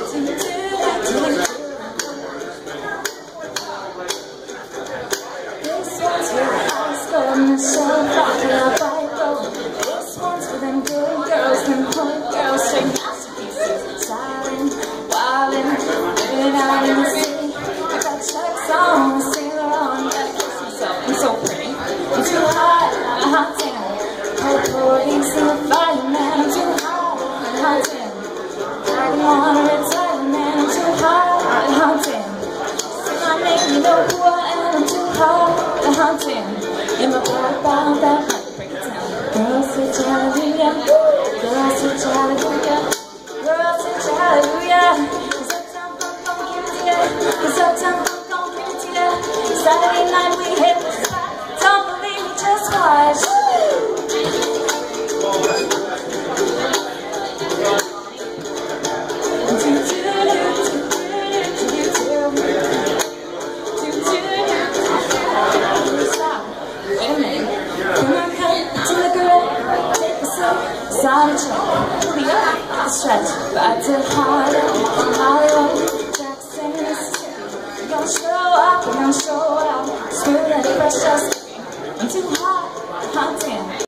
This one's for them good girls, them punk girls, straight masterpieces, styling, wildin', living out in the city. I got Chuck's on, Sailor on, gotta kiss myself, I'm so pretty. I'm too hot, I'm a hot tan. Cold police in the fireman, I'm too hot, I'm a hot tan. Dragon on a retirement, I'm too hot, I'm a hot tan. Say my name, you know who I am, I'm too hot, I'm a hot tan. In my black bottle, that break it down. Girls say hallelujah, girls say hallelujah, girls say hallelujah. Cause uptown funk gon' give it to ya, cause uptown funk gon' give it to ya. Saturday night we hit the spot, don't believe me, just watch. Solid check, pull me up, stretch, back to Hollywood, Jackson, Mississippi. We gon' show up, we gon' show out, smooth and fresh, just I'm too hot, hot damn.